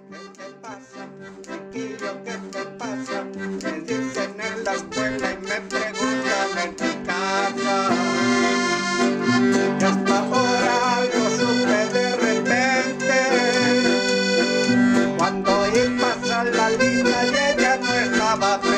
¿Qué te pasa, chiquillo? ¿Qué te pasa? Me dicen en la escuela y me preguntan en mi casa. Y hasta ahora lo supe de repente, cuando oí pasar la lista y ella no estaba.